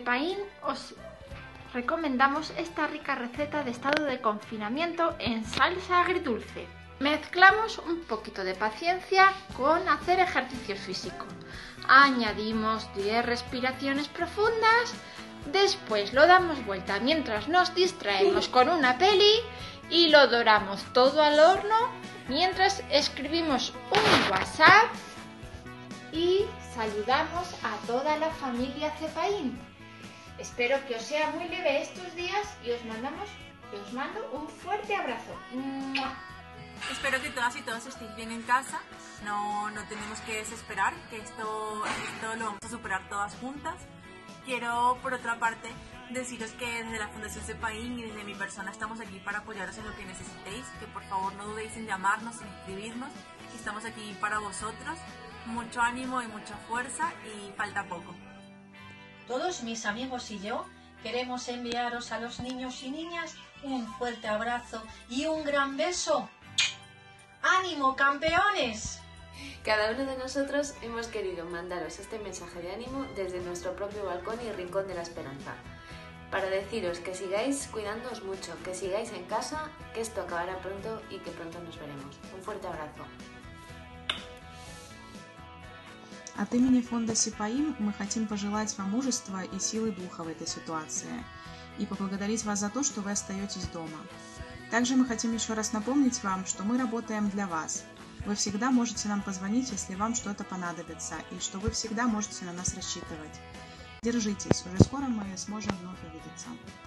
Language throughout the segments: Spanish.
Cepaín os recomendamos esta rica receta de estado de confinamiento en salsa agridulce. Mezclamos un poquito de paciencia con hacer ejercicio físico. Añadimos 10 respiraciones profundas, después lo damos vuelta mientras nos distraemos con una peli y lo doramos todo al horno mientras escribimos un WhatsApp y saludamos a toda la familia Cepaín. Espero que os sea muy leve estos días y os mando un fuerte abrazo. ¡Mua! Espero que todas y todos estéis bien en casa. No tenemos que desesperar, que esto lo vamos a superar todas juntas. Quiero, por otra parte, deciros que desde la Fundación Cepaín y desde mi persona estamos aquí para apoyaros en lo que necesitéis, que por favor no dudéis en llamarnos, en escribirnos, que estamos aquí para vosotros. Mucho ánimo y mucha fuerza y falta poco. Todos mis amigos y yo queremos enviaros a los niños y niñas un fuerte abrazo y un gran beso. ¡Ánimo, campeones! Cada uno de nosotros hemos querido mandaros este mensaje de ánimo desde nuestro propio balcón y rincón de la esperanza, para deciros que sigáis cuidándoos mucho, que sigáis en casa, que esto acabará pronto y que pronto nos veremos. Un fuerte abrazo. От имени фонда Cepaín мы хотим пожелать вам мужества и силы духа в этой ситуации и поблагодарить вас за то, что вы остаетесь дома. Также мы хотим еще раз напомнить вам, что мы работаем для вас. Вы всегда можете нам позвонить, если вам что-то понадобится, и что вы всегда можете на нас рассчитывать. Держитесь, уже скоро мы сможем вновь увидеться.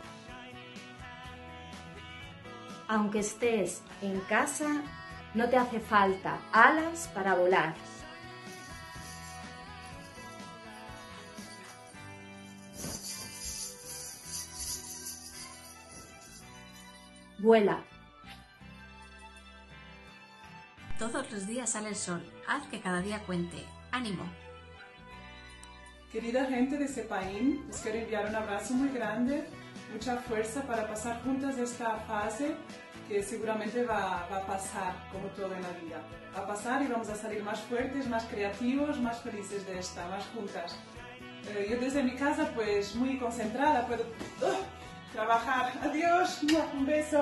Aunque estés en casa, no te hace falta alas para volar. Vuela. Todos los días sale el sol. Haz que cada día cuente. ¡Ánimo! Querida gente de Cepaín, les quiero enviar un abrazo muy grande, mucha fuerza para pasar juntas esta fase que seguramente va a pasar, como todo en la vida. Va a pasar y vamos a salir más fuertes, más creativos, más felices de esta, más juntas. Yo desde mi casa, pues muy concentrada, puedo trabajar. Adiós, un beso.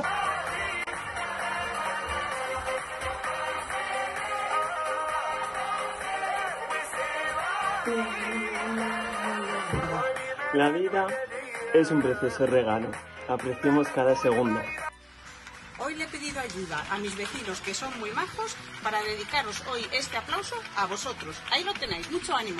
La vida es un precioso regalo. Apreciemos cada segundo. Hoy le he pedido ayuda a mis vecinos, que son muy majos, para dedicaros hoy este aplauso a vosotros. Ahí lo tenéis, mucho ánimo.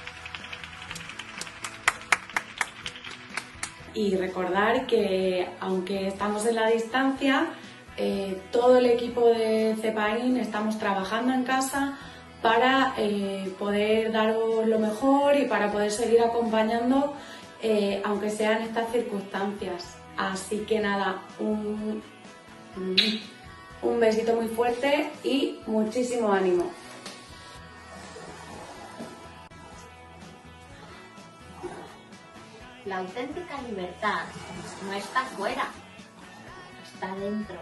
Y recordar que, aunque estamos en la distancia, todo el equipo de Cepaín estamos trabajando en casa para poder daros lo mejor y para poder seguir acompañando, aunque sean estas circunstancias. Así que nada, un besito muy fuerte y muchísimo ánimo. La auténtica libertad no está fuera, está dentro.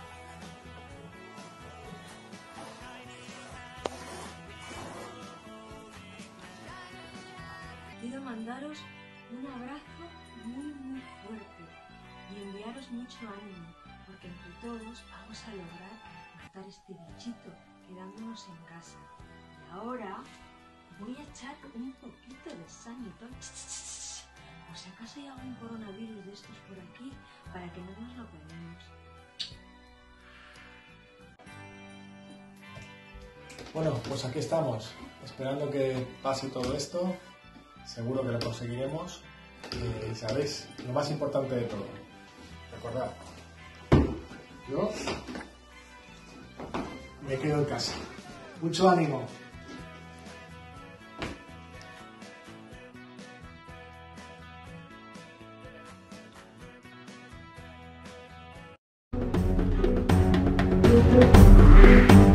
Quiero mandaros un abrazo muy fuerte y enviaros mucho ánimo, porque entre todos vamos a lograr matar este bichito quedándonos en casa. Y ahora voy a echar un poquito de sanitol, por si acaso hay algún coronavirus de estos por aquí, para que no nos lo peguemos. Bueno, pues aquí estamos, esperando que pase todo esto. Seguro que lo conseguiremos. Y sabéis, lo más importante de todo, recordad, yo me quedo en casa. Mucho ánimo. Thank you.